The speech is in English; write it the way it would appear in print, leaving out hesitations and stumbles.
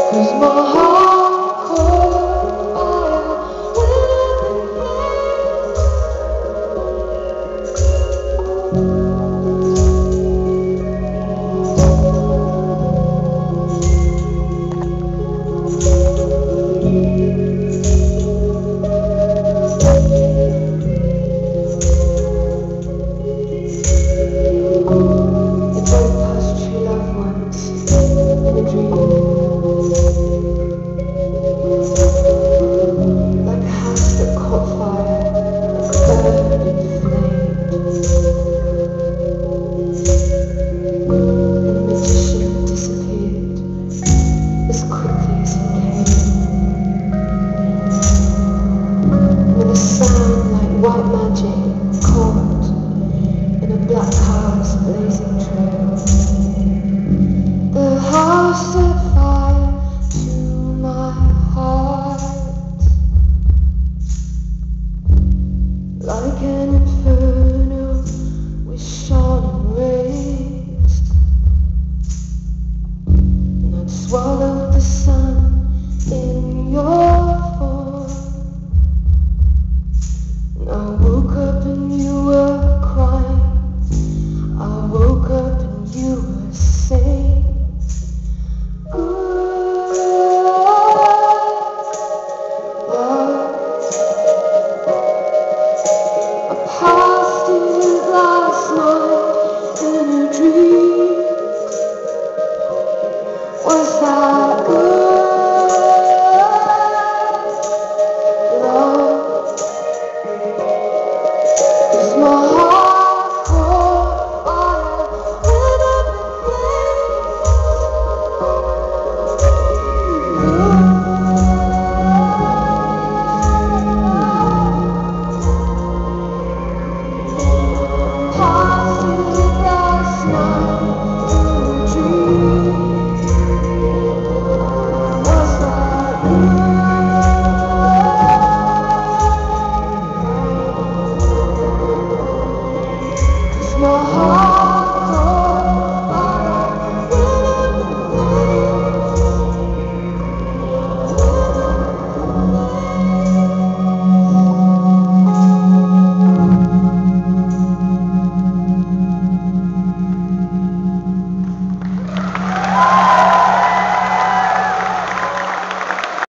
'Cause my heart caught fire within It drove past true love once in a dream. Like a house that caught fire, burned and flamed. And the magician disappeared as quickly as he came. With a sound like white magic caught in a black car's blazing trail. The house set fire to my heart. Like an inferno with shone rays, and I'd swallowed the sun.